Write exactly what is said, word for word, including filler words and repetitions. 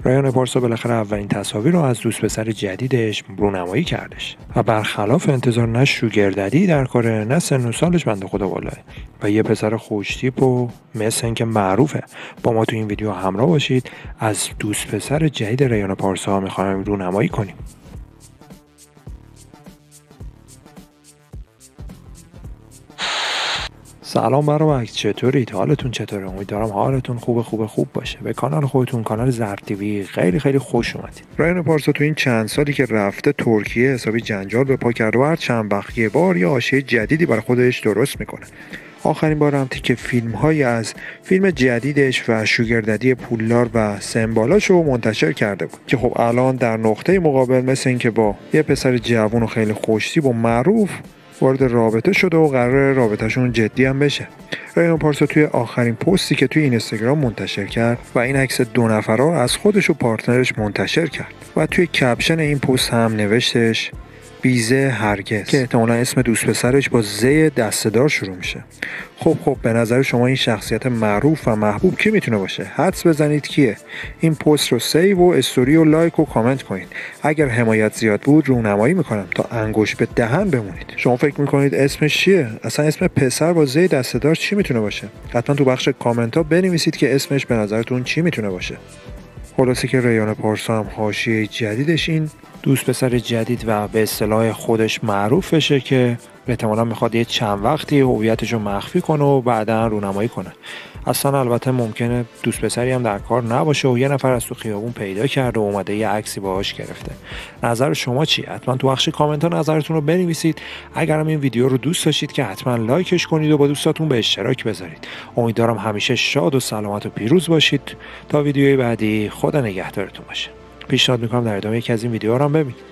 رایان پارسا بالاخره اولین تصاویر رو از دوست پسر جدیدش رونمایی کردش و برخلاف انتظار نه شوگرددی در کاره، نه سن و سالش بنده خدا بالاه و یه پسر خوشتیپ و مثل اینکه معروفه. با ما تو این ویدیو همراه باشید، از دوست پسر جدید رایان پارسا میخوایم رونمایی کنیم. سلام برابر، چطورید؟ حالتون چطوره؟ امیدوارم حالتون خوب خوب خوب باشه. به کانال خودتون، کانال زرد تیوی، خیلی خیلی خوش اومدید. رایان پارسا تو این چند سالی که رفته ترکیه حسابی جنجال به پا کرده و هر چند وقت یه بار یه حاشیه جدیدی برای خودش درست میکنه. آخرین بار هم تیکه فیلم های از فیلم جدیدش و شوگرددی پولدار و سمبالاشو منتشر کرده بود که خب الان در نقطه مقابل مثل این که با یه پسر جوون و خیلی خوشتیپ و معروف وارد رابطه شده و قرار رابطهشون جدی هم بشه. رایان پارسا توی آخرین پستی که توی اینستاگرام منتشر کرد و این عکس دو نفره از خودش و پارتنرش منتشر کرد و توی کپشن این پست هم نوشتش بیزه هرگز، که احتمالا اسم دوست پسرش با زی دسته‌دار شروع میشه. خب خب به نظر شما این شخصیت معروف و محبوب کی میتونه باشه؟ حدس بزنید کیه؟ این پست رو سیو و استوری و لایک و کامنت کنید. اگر حمایت زیاد بود رونمایی میکنم تا انگشت به دهن بمونید. شما فکر میکنید اسمش چیه؟ اصلا اسم پسر با زی دسته‌دار چی میتونه باشه؟ حتما تو بخش کامنت ها بنویسید که اسمش به نظرتون چی میتونه باشه. خلاصه که رایان پارسا هم حاشیه جدیدش این دوست پسر جدید و به اصطلاح خودش معروف بشه که احتمالاً میخواد یه چند وقتی هویتش رو مخفی کنه و بعداً رونمایی کنه. اصلا البته ممکنه دوست پسری هم در کار نباشه و یه نفر از تو خیابون پیدا کرده و اومده یه عکسی باهاش گرفته. نظر شما چی؟ حتما تو بخش کامنت ها نظرتون رو بنویسید. اگرم این ویدیو رو دوست داشتید که حتما لایکش کنید و با دوستاتون به اشتراک بذارید. امیدوارم همیشه شاد و سلامت و پیروز باشید. تا ویدیوی بعدی، خدا نگهدارتون باشه. پیشنهاد میکنم در ادامه یکی از این ویدیوها رو هم ببینید.